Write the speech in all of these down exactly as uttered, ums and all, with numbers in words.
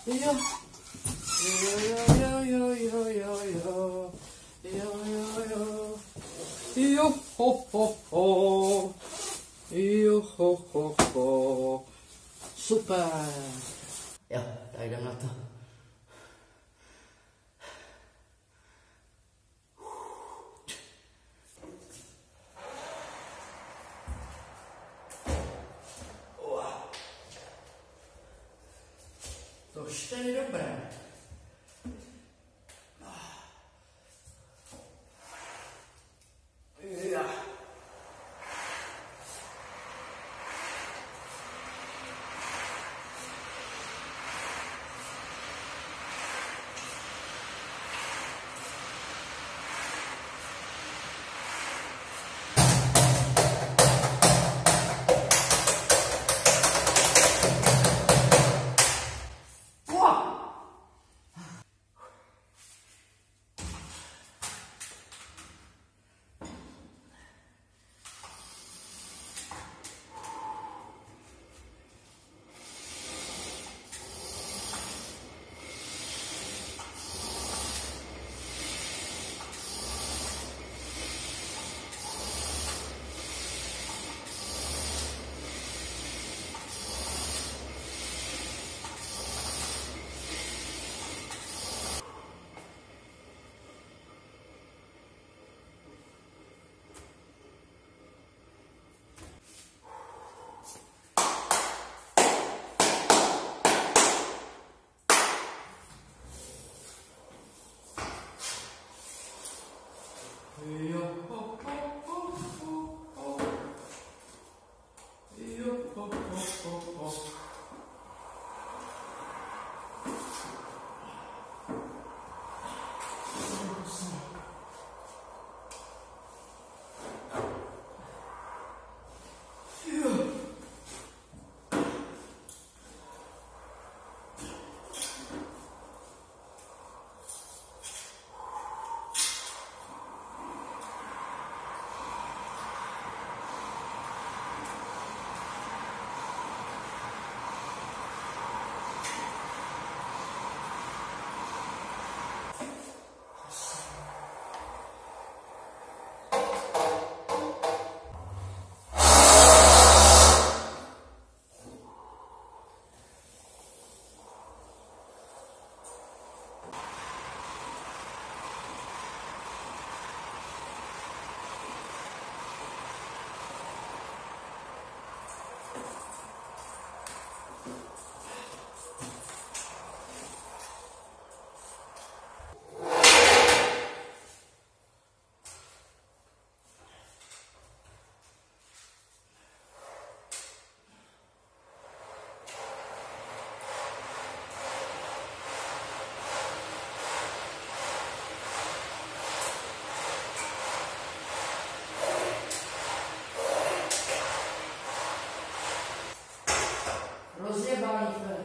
Jo. Jo, jo, jo, jo, jo, jo. Jo, jo, jo. Jo, ho, ho, ho. Jo, ho, ho, ho. Super. Jo, tak jdem na to. To už to je dobré. Ja. Jo, ho, ho, ho, ho, ho. Jo, ho, ho, ho, ho. Rozjebaný Fer.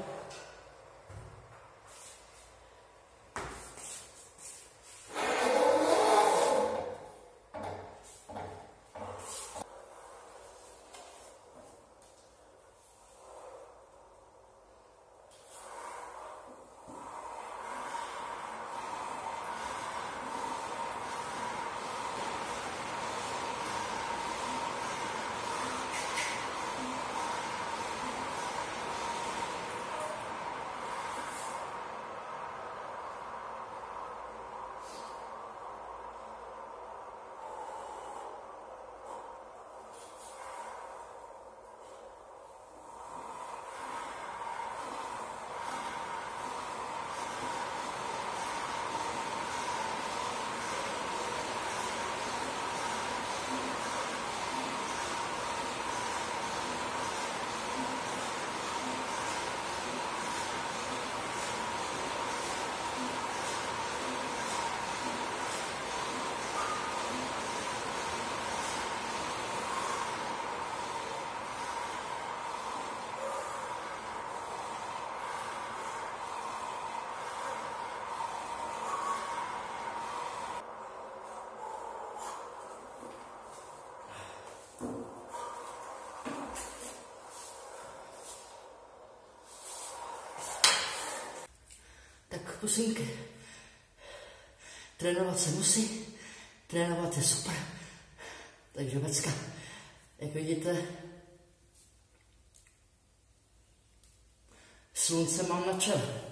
Tak pusinky, trénovat se musí, trénovat je super. Takže vecka, jak vidíte, slunce mám na čele.